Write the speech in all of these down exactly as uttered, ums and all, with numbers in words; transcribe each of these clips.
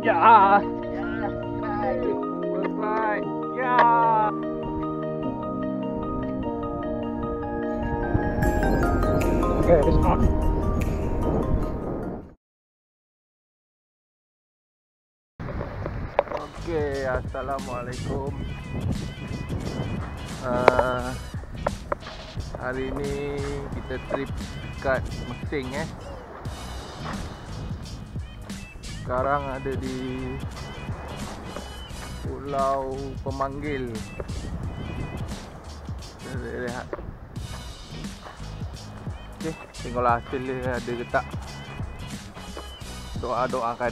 Ya. First flight. Ya. Okay, it's on. Okay, assalamualaikum. Uh, hari ni kita trip kat Mesing eh. Sekarang ada di Pulau Pemanggil. Kita lihat. Okay, tengoklah hasil dia ada ke tak. Doa-doakan.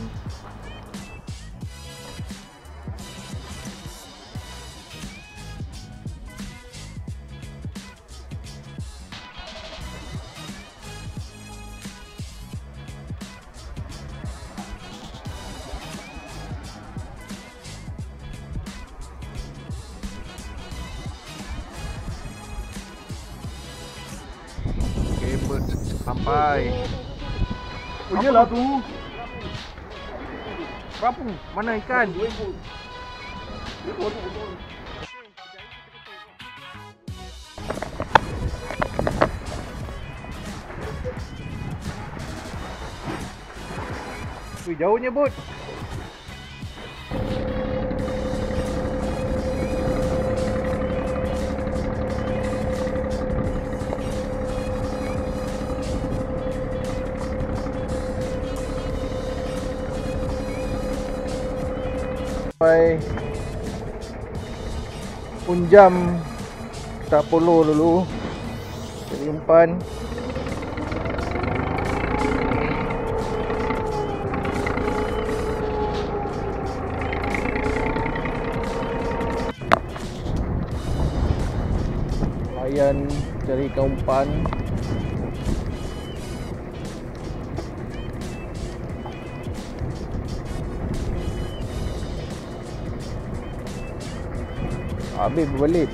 Sampai. Oh iyalah tu. Berapa? Mana ikan? Wih, jauhnya bot. Sampai Punjam kita polo dulu dari umpan. Layan cari ikan umpan. Habis berbalik.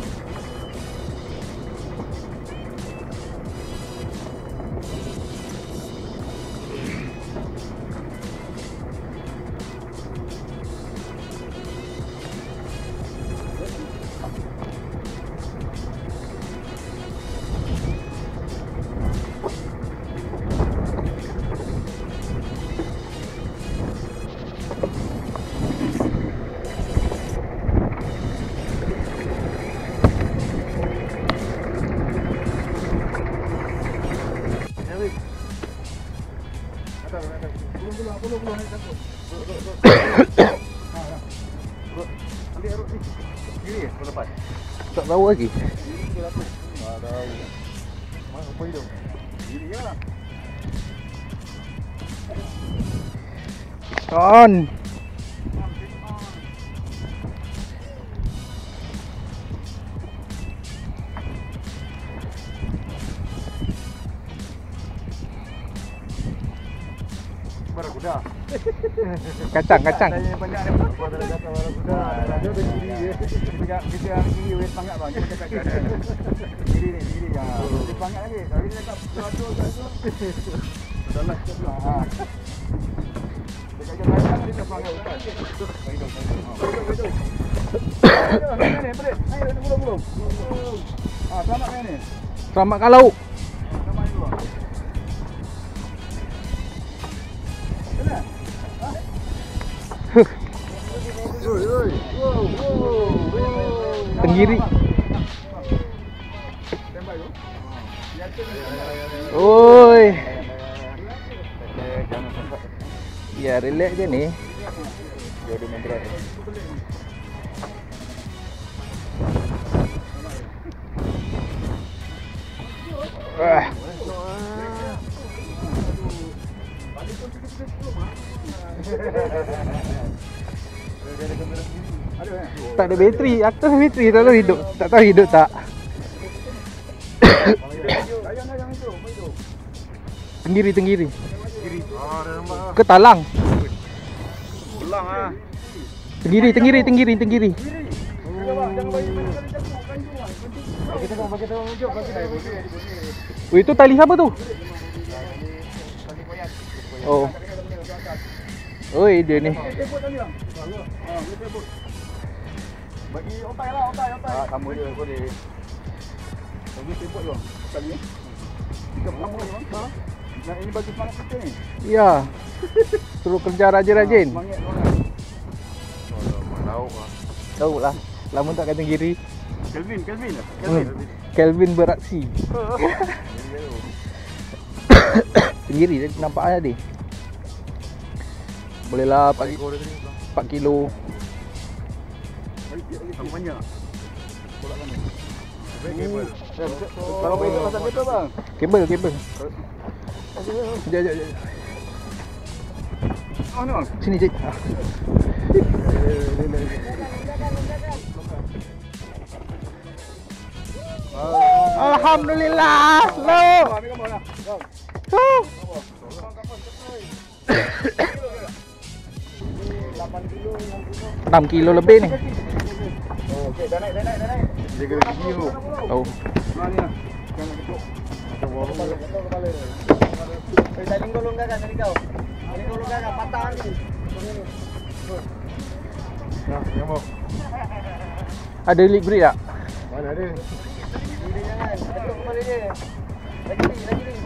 Tak tahu lagi. On. Barakuda. Kacang, kacang. Banyak ada barakuda, barakuda. Ada di sini. Kita kita yang tinggi wet pangkat bang. Kita cakap ada. Sini ni, sini ya. Di pangkat lagi. Tapi dia cakap satu satu. Sudahlah, sudahlah. Ha. Dekat jalan dia cakap pangkat bukan. Baik dong, baik dong. Baik dong. Ni ni, pelik. Naik dah belum belum. Ah, selamat ni. Selamat kalau. Selamat dulu. Oi oi. Wow, wow. Tenggiri. Oi. Ya, relax je ni. Jadi membrat. Wah. Tak ada bateri, aku tahu bateri, tak tahu hidup, tak tahu hidup tak. Tenggiri, tenggiri. Ke talang. Pulang ah. Tenggiri, tenggiri, tenggiri, tenggiri. Oh, itu tali siapa tu? Oh. Oi dia ni. Tembok tadi bang. Ha, dia tembok. Bagi otai lah, otai, otai. Ah, sama dia kau dia. Bagi tembok bang. Sekali ni. Tiga pertama ni bang. Ha. Nah, ini bagi semangat kita ni. Ya. Suruh kerja rajin-rajin. Ha, semangat semangat. Oh, lauk lah. Tahu lah. Lama tak kata kiri. Kelvin, Kelvin lah. Hmm. Kelvin. Kelvin beraksi. Sendiri dia nampak aja dia. Bolehlah empat kilo. Sama banyak. Tolak kan ni. Kabel. Kalau betul pasal betul bang. Kabel, kabel. Jap, jap, jap. Oh ni bang. Sini je. Ah. Alhamdulillah. Lo. Ambil gambar lah. Oh. enam kilo lebih ni. Oh, okey, dah naik, dah naik, dah naik. Dia kena gigi tu. Oh. Ha ni lah. Jangan ketuk. Macam bawah Kepala, ketuk kepala. Eh, saling golong gagak dari kau. Saling golong gagak patah ni. Nah, yang bawah. Ada leak breed tak? Mana ada? Dia jangan ketuk kepala dia. Lagi ni, lagi ni.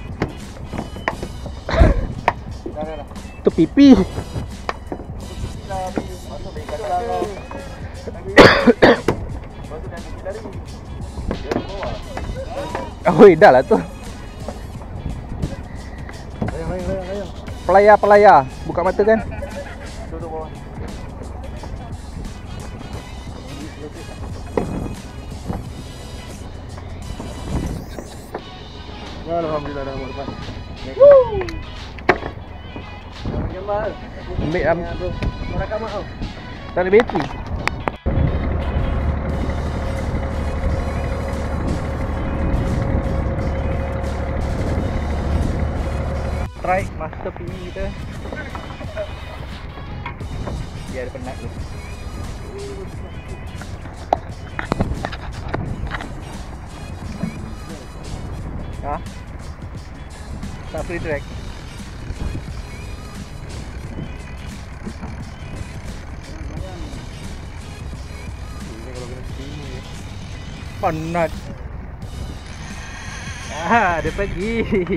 Dah, dah, dah. Tu pipi. Dah habis. Masuk baik kata lah kau. Lepas tu dia pergi lari. Dia di bawah. Oi, dah lah tu. Layang, layang, layang, layang. Pelayar, pelayar. Buka mata kan? Duduk bawah. Alhamdulillah dah lepas. Gambar. Ambil am. Merakam kau. Tak ada bateri. Try master P E kita. Dia ada penat tu. Ha? Tak free track. Penat. Ah, dia pergi.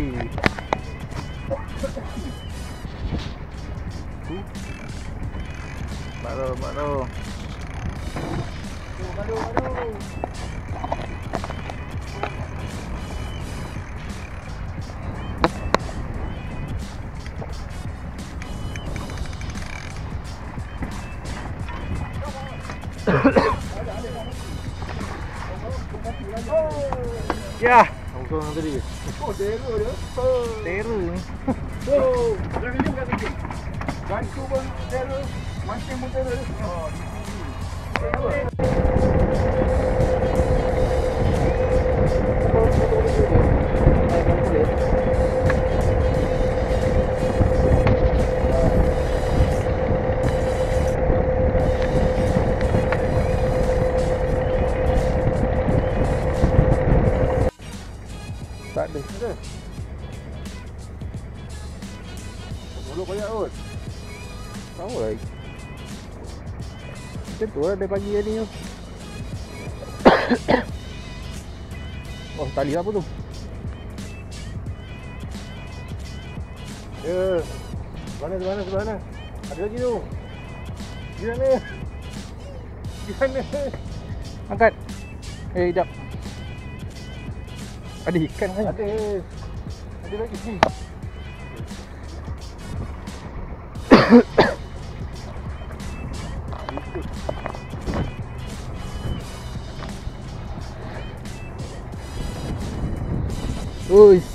Baru, baru. Aduh, aduh. Ya, Langsung tadi. Oh, dera dia. teru ni. Oh, jangan dia bukan bikin. Gantu pun dera. Mancing pun dera. Oh, Tak ada. Mulut banyak kot. Tahu lah. Macam tu lah dia pagi hari ni tu. Oh, tali apa tu? Ya. Mana, mana, mana? Ada lagi tu. Di sana. Di sana. Angkat. Eh, jap. Ada ikan kan? Ada. Ada lagi sini. Uish.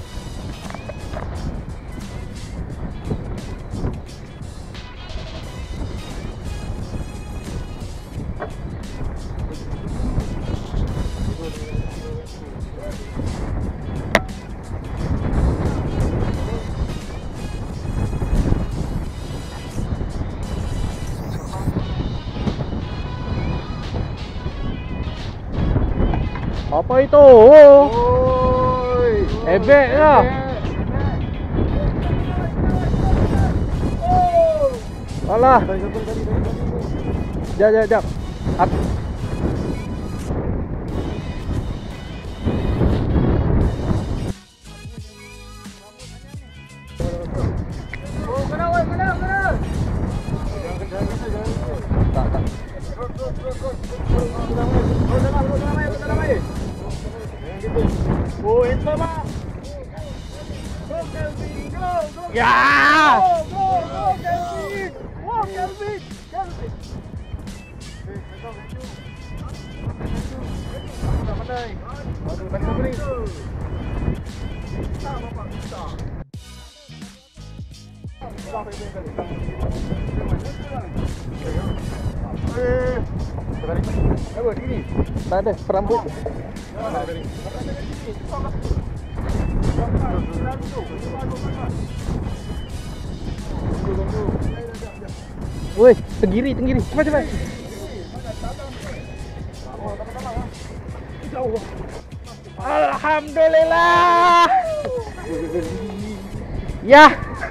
Apa itu? Oh. Ebek lah. Alah. Tadi satu tadi tadi tadi. Jap jap jap. Ap. Oh, kena woi, kena, kena. Jangan kencang kita jangan. Tak tak. Terus terus terus terus. Terus tengah mai. Terus tengah, terus tengah mai, terus tengah mai. Jangan gitu. Oh, itu mah. Go Kelvin, go, go. Ya. Go, go, go Kelvin. Wow, Kelvin. Kelvin. Eh, kau maju. Maju. Pandai. Aduh, tadi satu ni. Kita bapak kita. Eh, tadi apa sini? Tak ada perambut. Woi, tenggiri tenggiri. Cepat cepat. Alhamdulillah. Ya.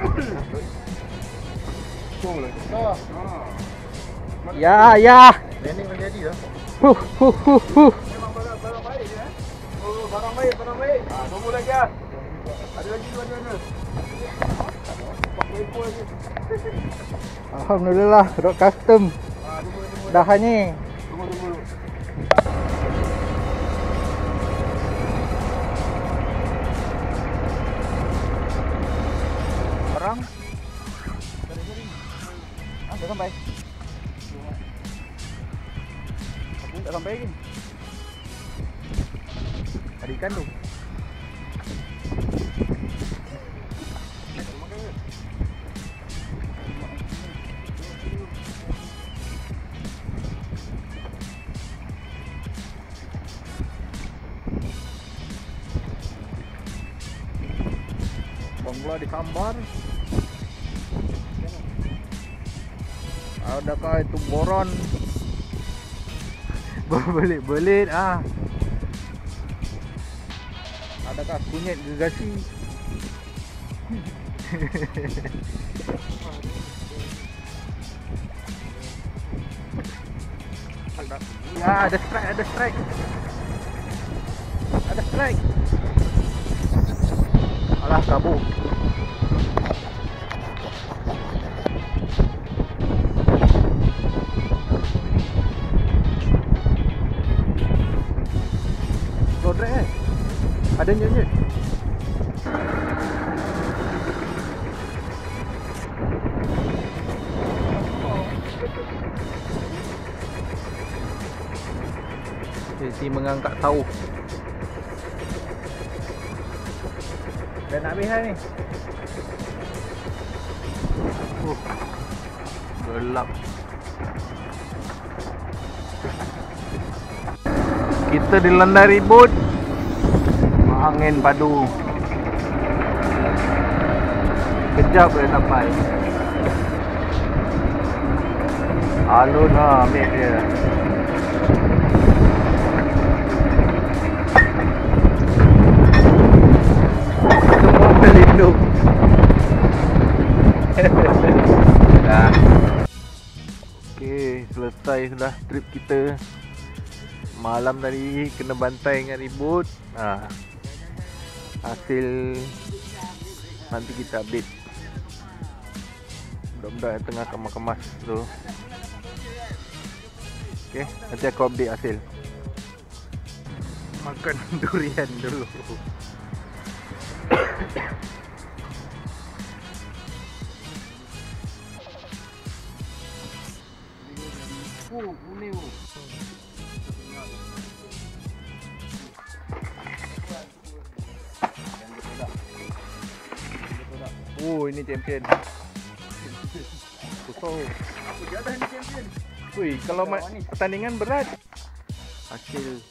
Ya ya. Landing menjadi dah. Huh huh huh huh. Memang barang-barang baik ya. Oh, barang baik, barang baik. Ah, tunggu lagi ah. Ada lagi dua mana? Pakai ekor lagi. Alhamdulillah, rod custom. Ah, tunggu tunggu. Dah ni. Tunggu tunggu. Orang. Ah, dah sampai. Aku tak sampai lagi. Ada ikan tu. Bangla disambar. Adakah itu boron? Berbelit-belit ah. Adakah kunyit gergasi? Ya, ada strike, ada strike. Ada strike. Alah, kabur. Rodrek eh. Ada nyut-nyut. Sesi mengangkat tahu. Dah nak habis dah ni. Uh, gelap. Kita dilanda ribut. Angin padu. Kejap boleh sampai. Alun lah ambil dia. Semua terlindung. Dah. Okey, selesai sudah trip kita. Malam tadi kena bantai dengan ribut. Ha. Hasil nanti kita update. Budak-budak yang tengah kemas-kemas tu. Okey, nanti aku update hasil. Makan durian dulu. Oh, boleh. Oh, ini champion. Kosong. Apa dia dah ni champion? Wih, kalau pertandingan berat. Hasil.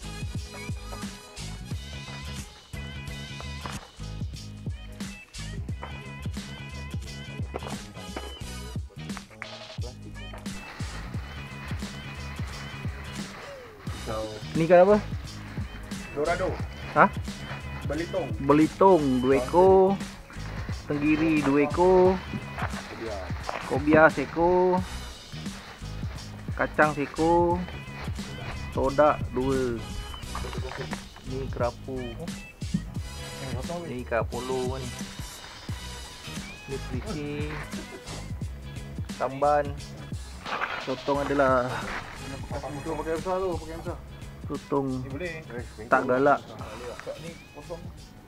Ni kan apa? Dorado. Hah? Belitung. Belitung dua ekor. Tenggiri dua ekor. Kobia seko. Kacang seko. Todak dua. Ni kerapu. Ni ikan polo kan. Ni kerisi. Tamban. Sotong adalah Tu pakai besar tu, pakai besar. sotong Ni boleh. tak galak. Ni kosong.